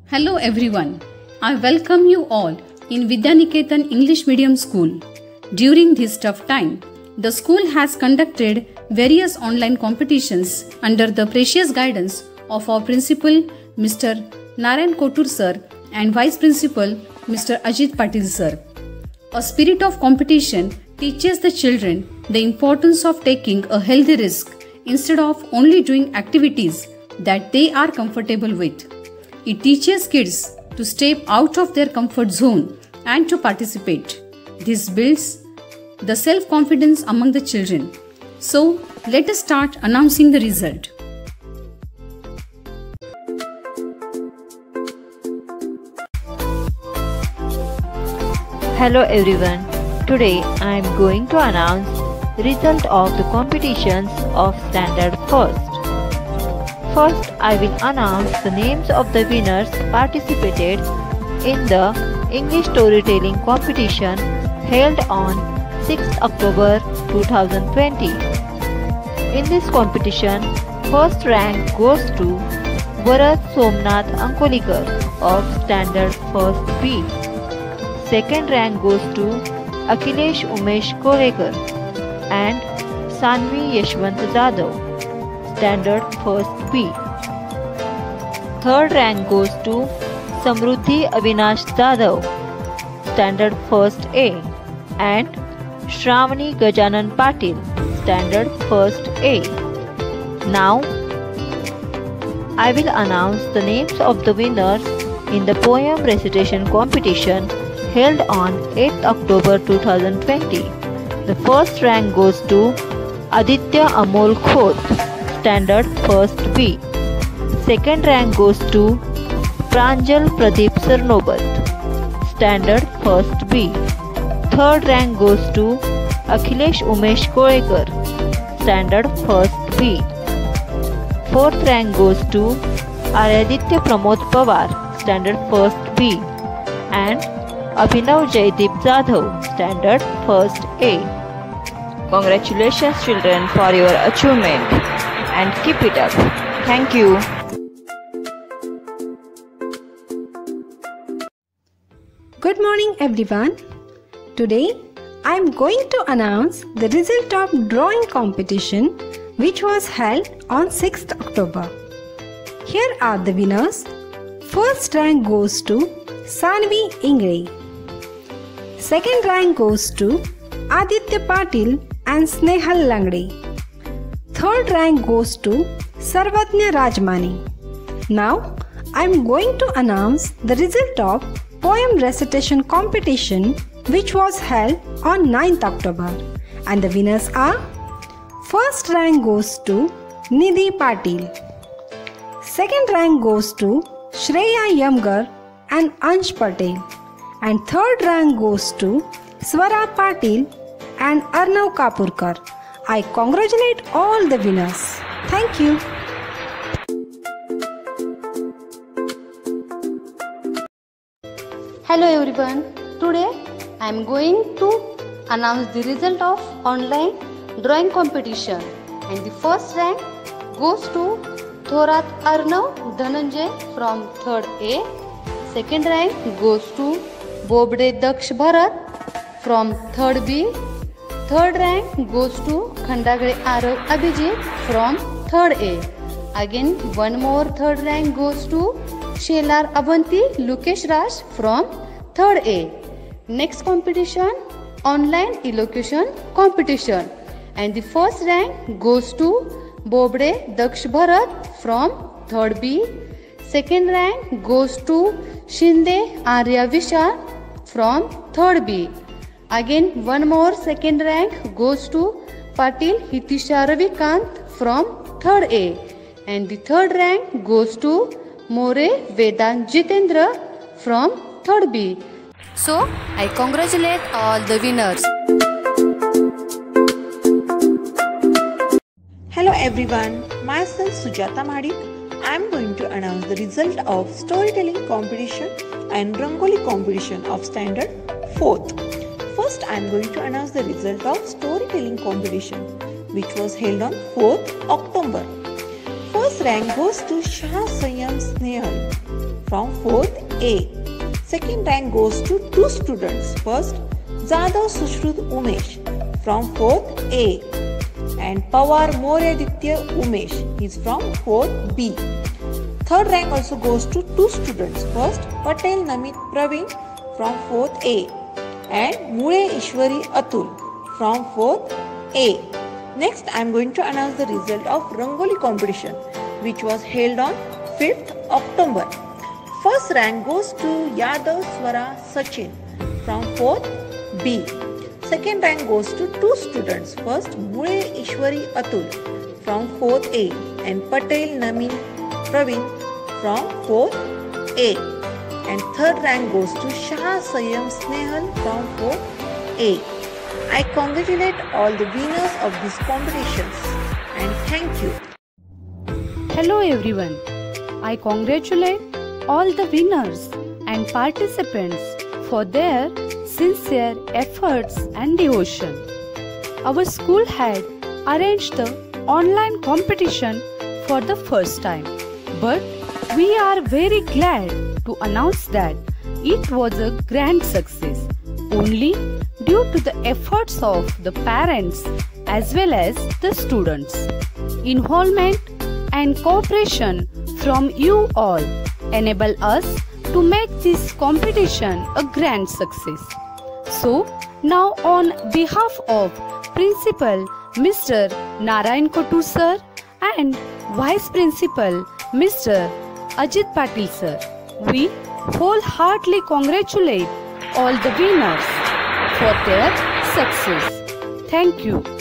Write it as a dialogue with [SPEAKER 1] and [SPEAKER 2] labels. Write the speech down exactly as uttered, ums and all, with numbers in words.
[SPEAKER 1] Hello everyone. I welcome you all in Vidyaniketan English Medium School. During this tough time, the school has conducted various online competitions under the precious guidance of our principal Mister Narayan Kotur sir and vice principal Mister Ajit Patil sir. A spirit of competition teaches the children the importance of taking a healthy risk instead of only doing activities that they are comfortable with. It teaches kids to step out of their comfort zone and to participate. This builds the self-confidence among the children. So, let us start announcing the result.
[SPEAKER 2] Hello everyone. Today I am going to announce the result of the competitions of Standard First. First, I will announce the names of the winners participated in the English storytelling competition held on sixth October two thousand twenty. In this competition, first rank goes to Bharat Somnath Ankolikar of Standard First B. Second rank goes to Akhilesh Umesh Kolekar and Sanvi Yashwant Jadhav, Standard First B. Third rank goes to Samruddhi Avinash Jadhav, Standard First A, and Shravani Gajanan Patil, Standard First A. Now, I will announce the names of the winners in the poem recitation competition held on eighth October two thousand twenty. The first rank goes to Aditya Amol Khoth, Standard First B. Second rank goes to Pranjal Pradeep Sarnobat, Standard First B. Third rank goes to Akhilesh Umesh Kolekar, Standard First B. Fourth rank goes to Aryaditya Pramod Pawar, Standard First B. and Abhinav Jaydeep Jadhav, Standard First A. Congratulations children for your achievement and keep it up. Thank you.
[SPEAKER 3] Good morning everyone. Today I am going to announce the result of drawing competition which was held on sixth October. Here are the winners. First rank goes to Sanvi Ingre. Second rank goes to Aditya Patil and Snehal Langde. Third rank goes to Sarvajna Rajmani. Now I am going to announce the result of poem recitation competition which was held on ninth October, and the winners are: first rank goes to Nidhi Patil. Second rank goes to Shreya Yamgar and Ansh Patel, and third rank goes to Swara Patil and Arnav Kapurkar. I congratulate all the winners. Thank you.
[SPEAKER 4] Hello everyone. Today I am going to announce the result of online drawing competition, and the first rank goes to Thorat Arnav Dhananjay from third A. Second rank goes to Bobde Daksh Bharat from third B. Third rank goes to Khandagre Arav Abhijit from third A. Again one more third rank goes to Shelar Abhanti Lukesh Raj from third A. Next competition, online elocution competition, and the first rank goes to Bobde Daksh Bharat from third B. Second rank goes to Shinde Arya Vishal from third B. Again one more second rank goes to Patil Hitisha Ravikant from third A, and the third rank goes to More Vedant Jitendra from third B. So I congratulate all the winners.
[SPEAKER 5] Hello everyone, myself Sujata Madik. I am going to announce the result of storytelling competition and Rangoli competition of Standard fourth. First, I am going to announce the result of storytelling competition which was held on fourth October. First rank goes to Shah Sanyam Snehal from fourth A. Second rank goes to two students. First, Jadhav Sushrut Umesh from fourth A and Pawar Moryaditya Umesh, he is from fourth B. Third rank also goes to two students. First, Patel Namit Praveen from fourth A and Mule Ishwari Atul from fourth A. Next, I am going to announce the result of Rangoli competition, which was held on fifth October. First rank goes to Yadav Swara Sachin from fourth B. Second rank goes to two students. First, Mule Ishwari Atul from fourth A and Patel Namin Praveen from fourth A. And third rank goes to Shah Sayam Snehal from fourth A. I congratulate all the winners of these competitions and thank you.
[SPEAKER 1] Hello everyone. I congratulate all the winners and participants for their sincere efforts and devotion. Our school had arranged the online competition for the first time, but we are very glad to announce that it was a grand success only due to the efforts of the parents as well as the students. Involvement and cooperation from you all enable us to make this competition a grand success. So, now on behalf of Principal Mister Narayan Kotu Sir and Vice Principal Mister Ajit Patil Sir, we wholeheartedly congratulate all the winners for their success. Thank you.